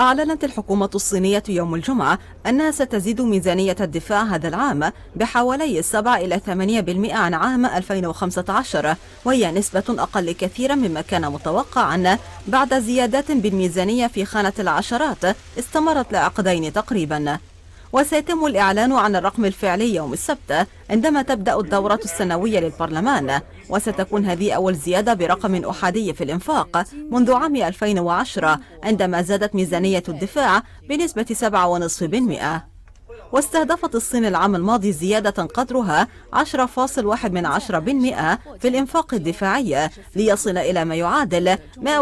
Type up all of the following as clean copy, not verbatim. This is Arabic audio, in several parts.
أعلنت الحكومة الصينية يوم الجمعة أنها ستزيد ميزانية الدفاع هذا العام بحوالي 7 إلى 8% عن عام 2015، وهي نسبة أقل كثيرا مما كان متوقعا بعد زيادات بالميزانية في خانة العشرات استمرت لعقدين تقريبا. وسيتم الإعلان عن الرقم الفعلي يوم السبت عندما تبدأ الدورة السنوية للبرلمان، وستكون هذه أول زيادة برقم أحادي في الإنفاق منذ عام 2010 عندما زادت ميزانية الدفاع بنسبة 7.5%. واستهدفت الصين العام الماضي زيادة قدرها 10.1% في الإنفاق الدفاعي ليصل إلى ما يعادل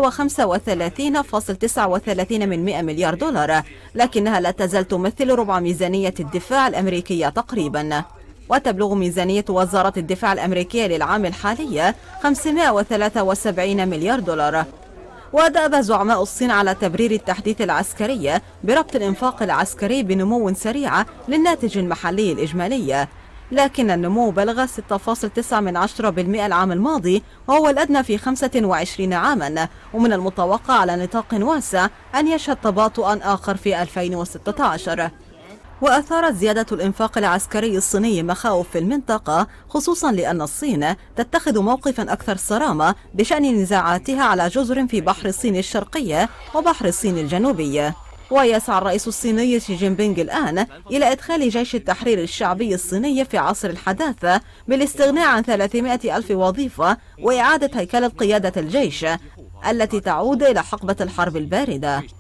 135.39 مليار دولار، لكنها لا تزال تمثل ربع ميزانية الدفاع الأمريكية تقريبا. وتبلغ ميزانية وزارة الدفاع الأمريكية للعام الحالي 573 مليار دولار. ودأب زعماء الصين على تبرير التحديث العسكري بربط الإنفاق العسكري بنمو سريع للناتج المحلي الإجمالي، لكن النمو بلغ 6.9% العام الماضي، وهو الأدنى في 25 عاما، ومن المتوقع على نطاق واسع أن يشهد تباطؤا آخر في 2016. وأثارت زيادة الإنفاق العسكري الصيني مخاوف في المنطقة، خصوصا لأن الصين تتخذ موقفا أكثر صرامة بشأن نزاعاتها على جزر في بحر الصين الشرقي وبحر الصين الجنوبي. ويسعى الرئيس الصيني شي جين بينغ الآن إلى إدخال جيش التحرير الشعبي الصيني في عصر الحداثة بالاستغناء عن 300 ألف وظيفة وإعادة هيكلة قيادة الجيش التي تعود إلى حقبة الحرب الباردة.